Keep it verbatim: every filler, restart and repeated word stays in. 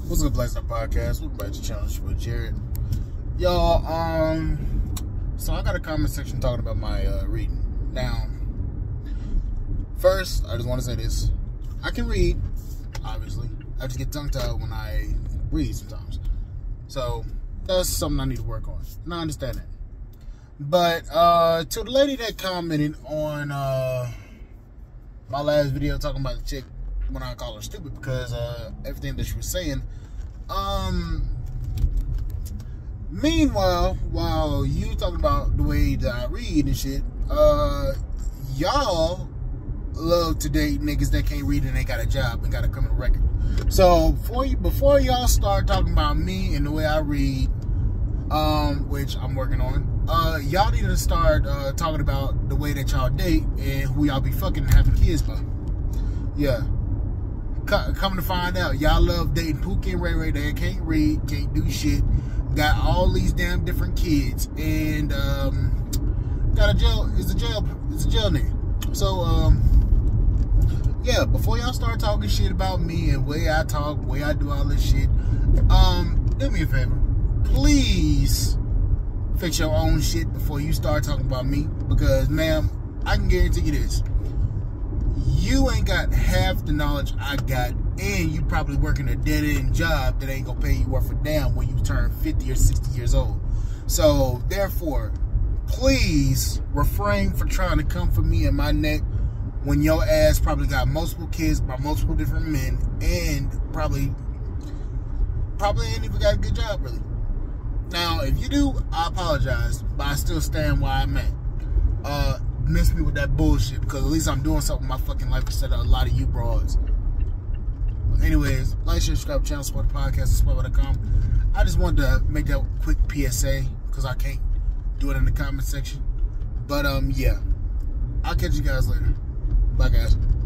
What's good, Black Star Podcast? Welcome back to the channel. It's your boy Jared. Y'all, um, so I got a comment section talking about my uh, reading. Now, first, I just want to say this. I can read, obviously. I just get tongue-tied when I read sometimes. So, that's something I need to work on. And I understand that. But, uh, to the lady that commented on, uh, my last video talking about the chick when I call her stupid because, uh, everything that she was saying, um, meanwhile, while you talking about the way that I read and shit, uh, y'all love to date niggas that can't read and ain't got a job and got a criminal record. So, before you, before y'all start talking about me and the way I read, um, which I'm working on, uh, y'all need to start, uh, talking about the way that y'all date and who y'all be fucking and having kids by. Yeah. Coming to find out, y'all love dating Pookie and Ray Ray that can't read, can't do shit, got all these damn different kids, and um, got a jail. It's a jail. It's a jail nigga. So um, yeah. Before y'all start talking shit about me and way I talk, way I do all this shit, um, do me a favor, please fix your own shit before you start talking about me, because ma'am, I can guarantee you this. You ain't got half the knowledge I got, and you probably working a dead-end job that ain't gonna pay you worth a damn when you turn fifty or sixty years old. So, therefore, please refrain from trying to come for me and my neck when your ass probably got multiple kids by multiple different men, and probably, probably ain't even got a good job, really. Now, if you do, I apologize, but I still stand where I'm at. Uh... Miss me with that bullshit, because at least I'm doing something with my fucking life instead of a lot of you broads. Anyways, like, share, subscribe, channel, support the podcast, support dot com. I just wanted to make that quick P S A because I can't do it in the comment section. But um, yeah, I'll catch you guys later. Bye, guys.